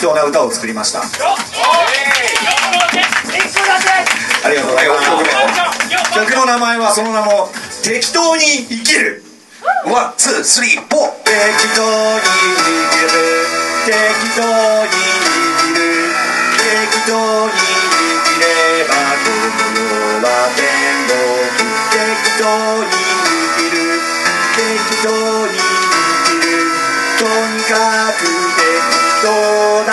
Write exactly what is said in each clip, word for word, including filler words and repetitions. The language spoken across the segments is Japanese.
重な歌を作りました。ありがとうございます。曲の名前はその名も適当に生きる。ワン、ツー、スリー、フォー。適当に生きる、適当に生きる、適当に生きればこの世は天国。適当に生きる、適当に生きる、とにかく適当だ。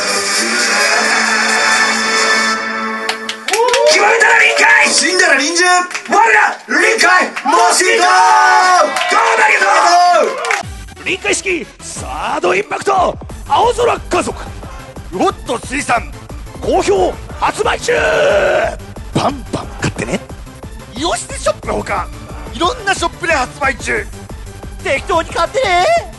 死んだら臨場。 我ら臨海モスキート。どうもありがとう。 臨海式サードインパクト青空家族ウォット水産好評発売中。バンバン買ってね。イオシスショップのほかいろんなショップで発売中。適当に買ってね。